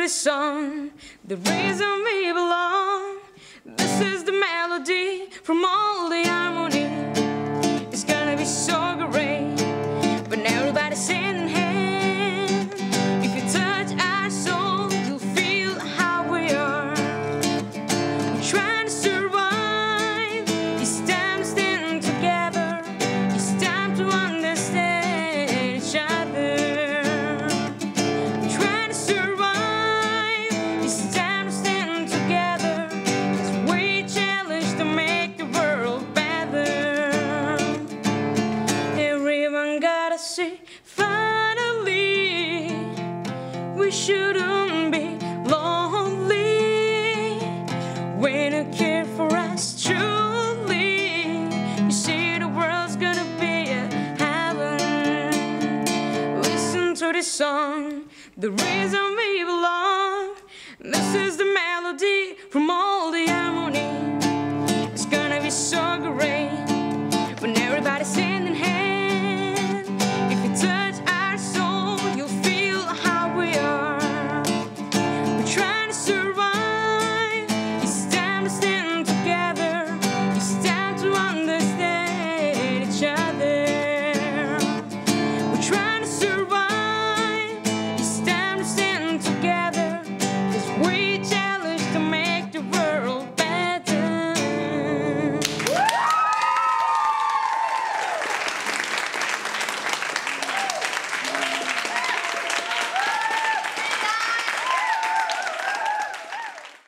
this song, the reason we belong. This is the melody from all the harmony. It's gonna be so great, but now everybody's singing hand. If you touch our soul, you'll feel how we are. We're trying to survive. It's time to stand together. It's time to understand each other. Finally, we shouldn't be lonely when you care for us truly. You see, the world's gonna be a heaven. Listen to this song, the reason we belong. This is the melody from all the harmony. It's gonna be so great,